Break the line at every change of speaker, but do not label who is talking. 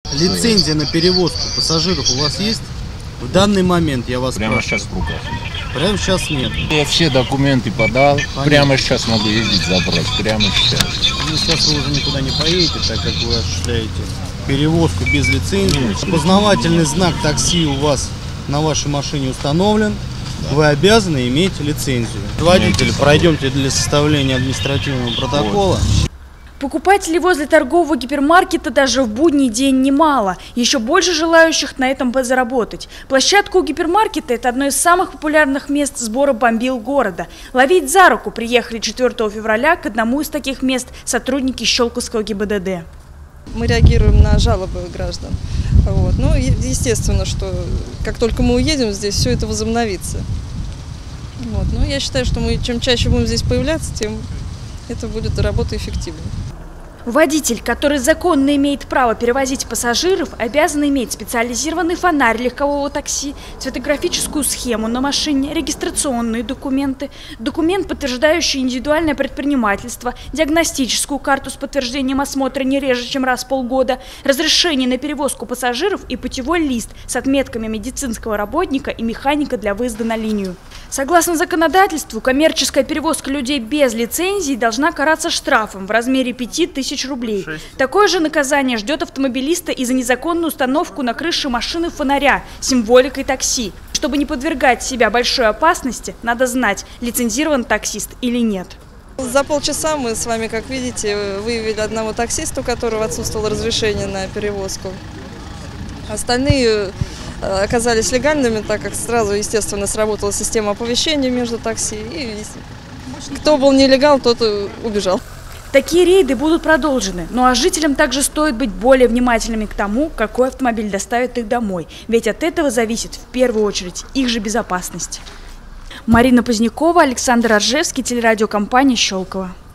Лицензия на перевозку пассажиров у вас есть? В данный момент я вас
Прямо
спрашиваю.
сейчас в руках.
Прямо сейчас нет.
Я все документы подал.
Понятно.
Прямо сейчас могу ездить забрать. Прямо сейчас.
Ну, сейчас вы уже никуда не поедете, так как вы осуществляете перевозку без лицензии. Опознавательный знак такси у вас на вашей машине установлен. Вы обязаны иметь лицензию. Водитель, пройдемте для составления административного протокола.
Покупателей возле торгового гипермаркета даже в будний день немало. Еще больше желающих на этом подзаработать. Площадка у гипермаркета – это одно из самых популярных мест сбора бомбил города. Ловить за руку приехали 4 февраля к одному из таких мест сотрудники Щелковского ГИБДД.
Мы реагируем на жалобы граждан. Вот. Ну, естественно, что как только мы уедем здесь, все это возобновится. Вот. Но я считаю, что чем чаще будем здесь появляться, тем это будет работа эффективнее.
Водитель, который законно имеет право перевозить пассажиров, обязан иметь специализированный фонарь легкового такси, цветографическую схему на машине, регистрационные документы, документ, подтверждающий индивидуальное предпринимательство, диагностическую карту с подтверждением осмотра не реже, чем раз в полгода, разрешение на перевозку пассажиров и путевой лист с отметками медицинского работника и механика для выезда на линию. Согласно законодательству, коммерческая перевозка людей без лицензии должна караться штрафом в размере 5000 рублей. Такое же наказание ждет автомобилиста и за незаконную установку на крыше машины фонаря с символикой такси. Чтобы не подвергать себя большой опасности, надо знать, лицензирован таксист или нет.
За полчаса мы с вами, как видите, выявили одного таксиста, у которого отсутствовало разрешение на перевозку. Остальные оказались легальными, так как сразу, естественно, сработала система оповещения между такси. И кто был нелегал, тот убежал.
Такие рейды будут продолжены, ну а жителям также стоит быть более внимательными к тому, какой автомобиль доставит их домой, ведь от этого зависит в первую очередь их же безопасность. Марина Позднякова, Александр Оржевский, телерадиокомпания «Щелково».